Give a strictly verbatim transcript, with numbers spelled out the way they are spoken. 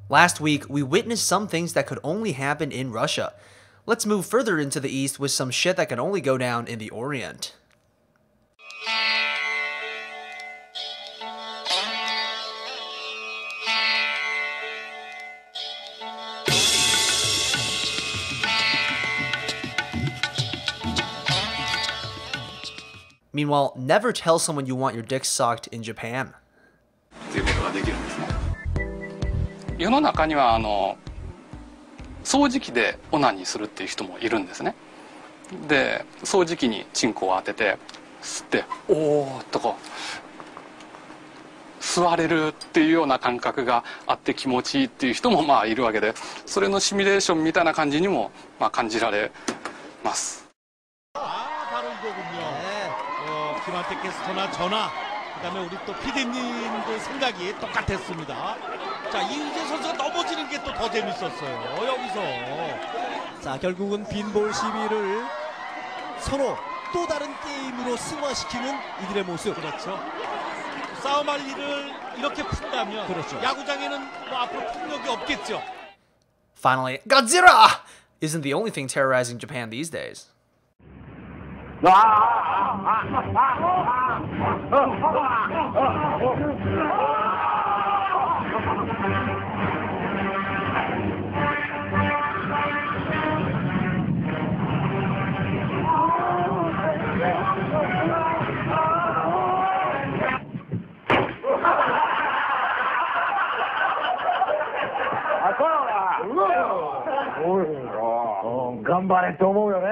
Last week, we witnessed some things that could only happen in Russia. Let's move further into the east with some shit that can only go down in the Orient. Meanwhile, never tell someone you want your dick sucked in Japan. 世の中にはあの掃除機でオナニーするっていう人もいるんですね。で掃除機にチンコを当てて吸っておおとこう吸われるっていうような感覚があって気持ちいいっていう人もまあいるわけで、それのシミュレーションみたいな感じにもまあ感じられます。 김한택캐스터나 저나 그다음에 우리 또 피디님도 생각이 똑같았습니다. 자, 이휘재 선수가 넘어지는 게 또 더 재밌었어요. 여기서 자, 결국은 빈볼 시비를 서로 또 다른 게임으로 승화시키는 이들의 모습. 그렇죠. 싸움할 일을 이렇게 푼다면 그렇죠. 야구장에는 뭐 앞으로 폭력이 없겠죠. Finally, Godzilla isn't the only thing terrorizing Japan these days. Gambare to 思うよね。